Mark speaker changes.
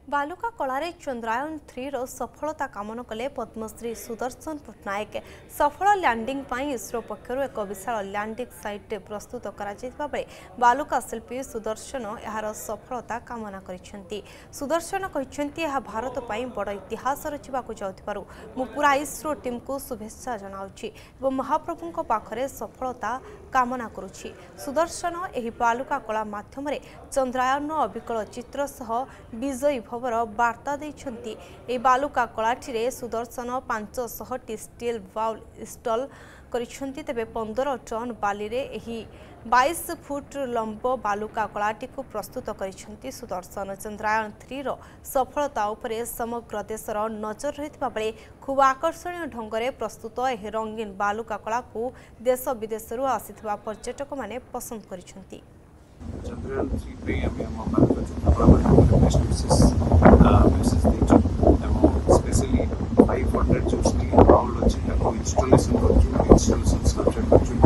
Speaker 1: बालुका कलारे चंद्रायन 3 रो सफलता कामना कले पद्मश्री सुदर्शन पट्टनायक सफल लैंडिंग पाई इसरो पक्षर एक विशाल लैंडिंग साइट प्रस्तुत करा बालुका शिल्पी सुदर्शन यार सफलता कामना करिसेंती। सुदर्शन कहिसेंती यह भारत पाई बड़ इतिहास रचिबाकु जाउथिबारु मु पूरा इसरो टीम को शुभेच्छा जनाउछि एवं महाप्रभुଙ୍କ पाखरे सफलता कामना करुछि। सुदर्शन एही बालुका कला माध्यम चंद्रायन अविकल चित्र सह विजयी खबर वार्ता देइछंती। ए बालुका कलाठी सुदर्शन 500 टी स्टील बाउल इंस्टॉल करिछंती। तेबे 15 टन बाली रे एही 22 फुट लंब बालुका कलाटी को प्रस्तुत करिछंती। सुदर्शन चंद्रायन 3 रो सफलता उपरे समग्र देशर नजर रहितबा बेले खूब आकर्षणीय ढंगरे प्रस्तुत एही रंगीन बालुका कला को देश विदेशरू आसिथिबा पर्यटक माने पसंद करिछंती।
Speaker 2: चंद्रयान 3 पे हम भारत चित्रकला बेस्ट विशेष देचु स्पेशली 500 जो स्टील बाउल अछि इंस्टॉलेशन स्ट्रक्चर